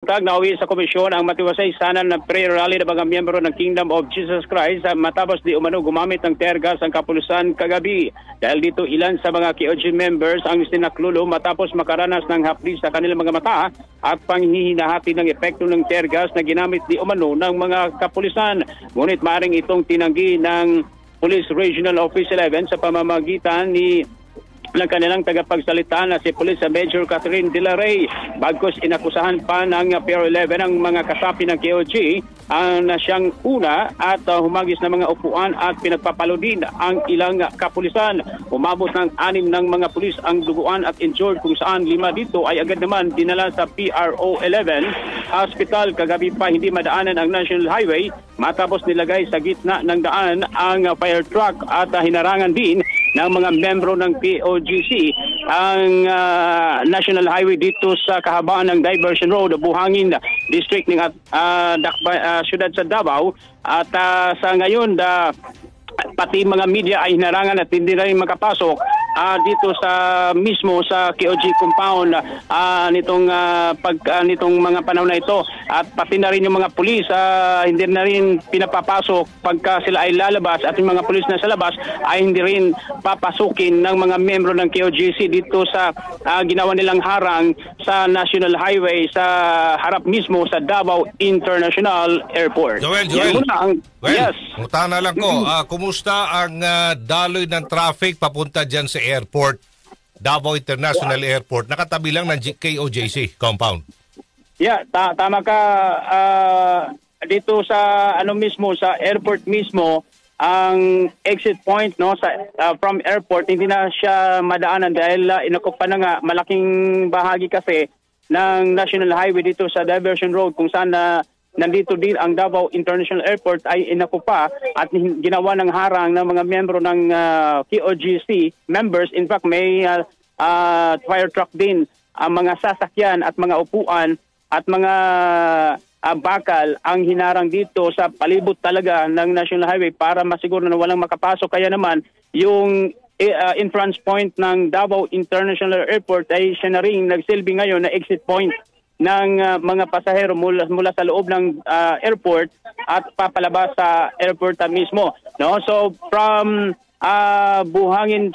buntag nauwi sa komisyon ang matiwasay sana ng prayer rally ng mga miyembro ng Kingdom of Jesus Christ matapos di umano gumamit ng tear gas ang kapulisan kagabi. Dahil dito ilan sa mga KOG members ang sinaklulo matapos makaranas ng hapdi sa kanilang mga mata at panghihinahati ng epekto ng tear gas na ginamit di umano ng mga kapulisan. Ngunit maring itong tinanggi ng Police Regional Office 11 sa pamamagitan ng kanilang tagapagsalita na si Police Major Catherine De La Rey. Bagkus inakusahan pa ng Pier 11 ang mga kasapi ng KOG na siyang una at humagis ng mga upuan at pinagpapalo din ang ilang kapulisan. Umabot ng 6 ng mga pulis ang duguan at injured kung saan 5 dito ay agad naman dinala sa PRO 11 Hospital. Kagabi pa hindi madaanan ang National Highway matapos nilagay sa gitna ng daan ang fire truck at hinarangan din ng mga membro ng POGC ang National Highway dito sa kahabaan ng Diversion Road, Buhangin District ng siyudad sa Davao. At sa ngayon, pati mga media ay hinarangan at hindi na rin makapasok dito sa mismo sa KOG compound nitong mga panahon na ito. At pati na rin yung mga pulis hindi na rin pinapapasok pagka sila ay lalabas at yung mga pulis na sa labas ay hindi rin papasukin ng mga membro ng KOGC dito sa ginawa nilang harang sa National Highway sa harap mismo sa Davao International Airport. Joel. Yes. Mutana lang ko, kumusta ang daloy ng traffic papunta dyan sa airport, Davao International Airport, nakatabi lang ng KOJC compound? Yeah, tama ka. Dito sa mismo sa airport mismo, ang exit point from airport hindi na siya madaanan dahil inakupan na nga malaking bahagi kasi ng National Highway dito sa Diversion Road kung saan nandito din ang Davao International Airport ay inakupa at ginawa ng harang ng mga miyembro ng KOGC members. In fact, may fire truck din ang mga sasakyan at mga upuan at mga bakal ang hinarang dito sa palibot talaga ng National Highway para masiguro na walang makapasok. Kaya naman yung entrance point ng Davao International Airport ay siya na rin nagsilbi ngayon na exit point ng mga pasahero mula sa loob ng airport at papalabas sa airport mismo. So from Buhangin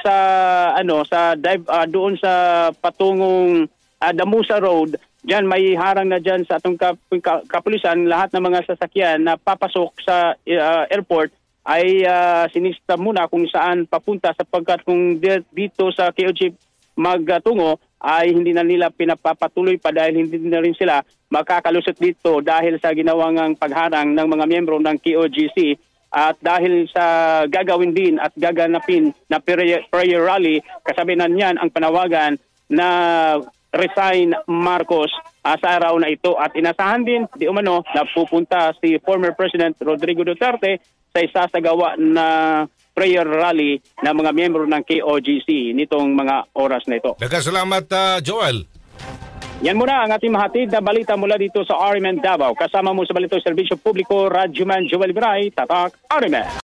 doon sa patungong Damusa Road, diyan may harang na diyan sa atong kapulisan. Lahat ng mga sasakyan na papasok sa airport ay sinista muna kung saan papunta sapagkat kung dito sa KOG magtungo ay hindi na nila pinapapatuloy pa dahil hindi na rin sila makakalusot dito dahil sa ginawang pagharang ng mga miyembro ng KOGC at dahil sa gagawin din at gaganapin na prayer rally, kasabihan niyan ang panawagan na resign Marcos sa araw na ito. At inasahan din di umano na pupunta si former President Rodrigo Duterte sa isasagawa na prayer rally ng mga miyembro ng KOGC nitong mga oras na ito. Nagkasalamat, Joel. Yan muna ang ating mahatid na balita mula dito sa RMN Davao. Kasama mo sa Balito Serbisyo Publiko, Radyoman Joel Viray, Tatak, RMN.